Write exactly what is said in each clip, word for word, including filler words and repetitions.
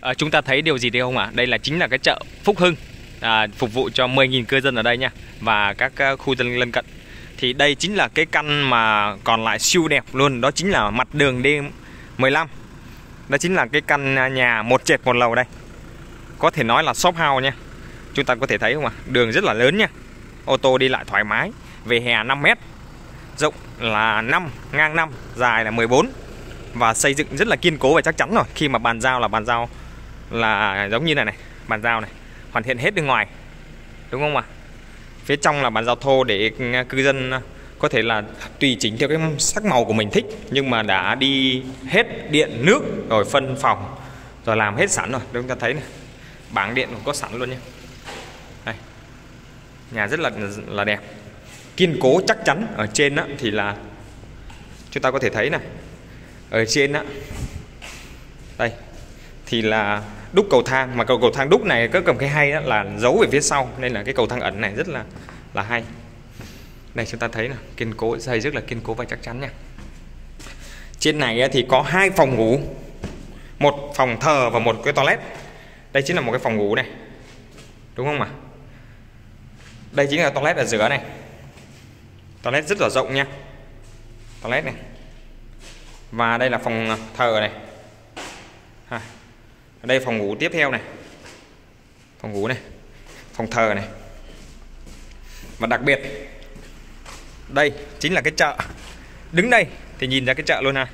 À, chúng ta thấy điều gì đấy không ạ? À? Đây là chính là cái chợ Phúc Hưng, à, phục vụ cho mười nghìn cư dân ở đây nha, và các uh, khu dân lân cận. Thì đây chính là cái căn mà còn lại siêu đẹp luôn, đó chính là mặt đường D mười lăm. Đó chính là cái căn nhà một trệt một lầu đây. Có thể nói là shop house nha. Chúng ta có thể thấy không ạ? À? Đường rất là lớn nha. Ô tô đi lại thoải mái. Vỉa hè năm mét, rộng là năm, ngang năm, dài là mười bốn. Và xây dựng rất là kiên cố và chắc chắn rồi. Khi mà bàn giao là bàn giao là giống như này này, bàn giao này, hoàn thiện hết bên ngoài, đúng không ạ? Phía trong là bàn giao thô để cư dân có thể là tùy chỉnh theo cái sắc màu của mình thích, nhưng mà đã đi hết điện nước rồi phân phòng rồi làm hết sẵn rồi. Chúng ta thấy này, bảng điện cũng có sẵn luôn nhé. Đây, nhà rất là là đẹp, kiên cố chắc chắn. Ở trên đó thì là chúng ta có thể thấy này, ở trên đó đây thì là đúc cầu thang, mà cầu cầu thang đúc này có cầm cái hay đó là giấu về phía sau, nên là cái cầu thang ẩn này rất là là hay. Đây chúng ta thấy là kiên cố, xây rất là kiên cố và chắc chắn nha. Trên này thì có hai phòng ngủ, một phòng thờ và một cái toilet. Đây chính là một cái phòng ngủ này, đúng không ạ? Đây chính là toilet ở giữa này, toilet rất là rộng nha, toilet này. Và đây là phòng thờ này. À, ở đây phòng ngủ tiếp theo này, phòng ngủ này, phòng thờ này. Và đặc biệt đây chính là cái chợ. Đứng đây thì nhìn ra cái chợ luôn ha,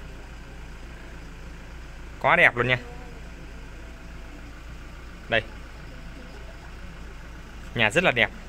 quá đẹp luôn nha. Đây, nhà rất là đẹp.